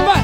vai!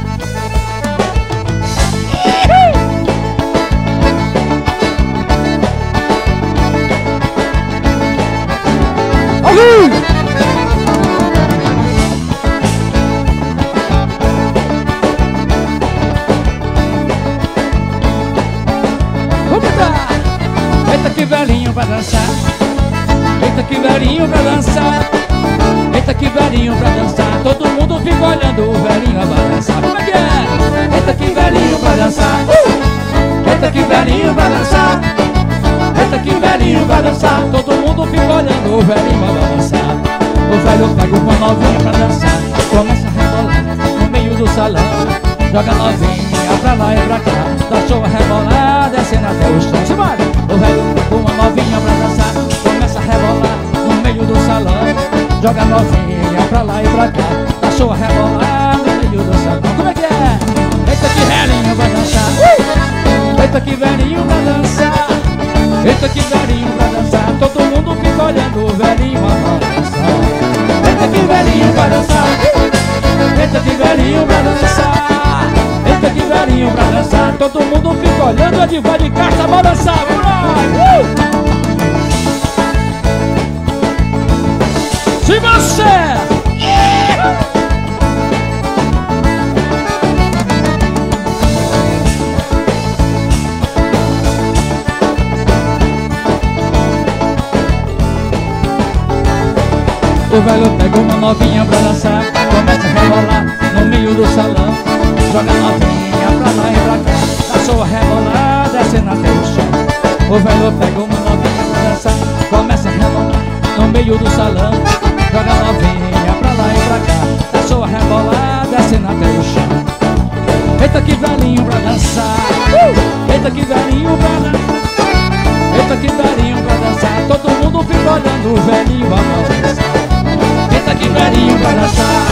Eita que velhinho pra dançar. Eita que velhinho pra dançar. Eita que velhinho pra dançar. Todo mundo fica olhando o velhinho pra dançar. Como é que é? Eita que velhinho pra dançar. Eita que velhinho pra dançar. Eita que velhinho pra dançar. Todo mundo fica olhando o velhinho pra dançar. O velho pega uma novinha pra dançar. Começa a rebolar no meio do salão. Joga novinha pra lá e pra cá. Dançou a rebolar, descendo até o chão. Se vai! O velho pega uma novinha pra dançar. Começa a rebolar no meio do salão. Joga novinha pra lá e pra cá. Dançou a rebolar no meio do salão. Como é que é? Eita que velhinho pra dançar. Eita que velhinho pra dançar. Eita que velhinho pra dançar. Todo mundo fica olhando o velhinho pra dançar. Eita que velhinho pra dançar. Eita que velhinho pra dançar. Eita que velhinho pra dançar. Todo mundo fica olhando a diva de caixa pra dançar. Vamos lá! Se você o velho pega uma novinha pra dançar. Começa a rebolar no meio do salão. Joga novinha pra lá e pra cá. Dançou a rebolar, descendo até o chão. O velho pega uma novinha pra dançar. Começa a rebolar no meio do salão. Joga novinha pra lá e pra cá. Dançou a rebolar, descendo até o chão. Eita que velhinho pra dançar. Eita que velhinho pra dançar. Eita que velhinho pra dançar. Todo mundo fica olhando o velhinho pra dançar. Eita que velhinho pra dançar.